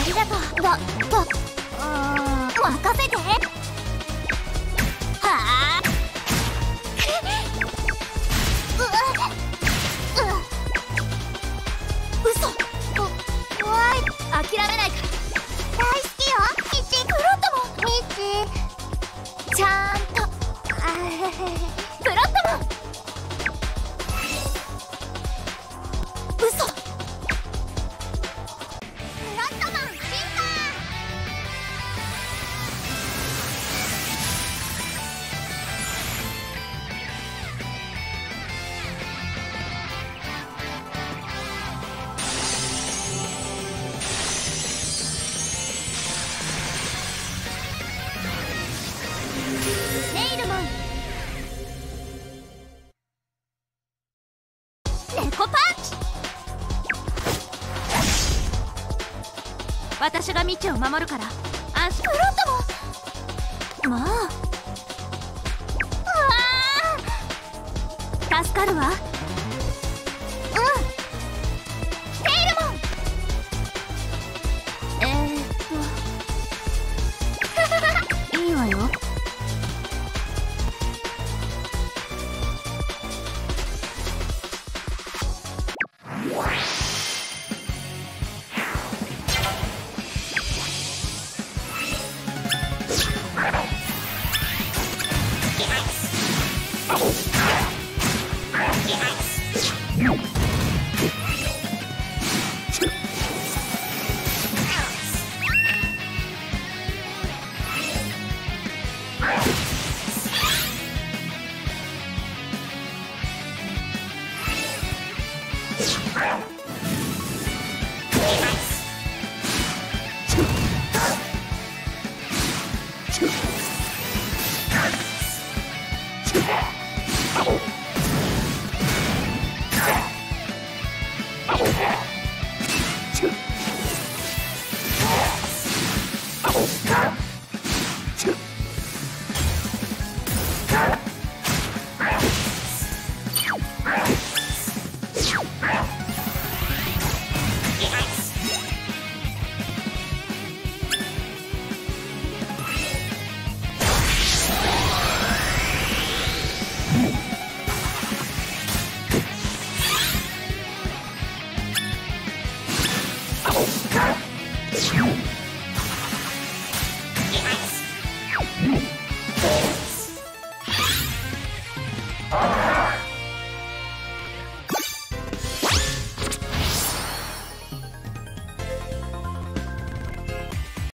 りがとう。任せて。はあ嘘。怖い。諦めないから。大好きよミッチー。プロットもミッチーちゃんとプロットも嘘。ネイルモン猫パンチ。私がミチを守るから安心。プロットももう助かるわ。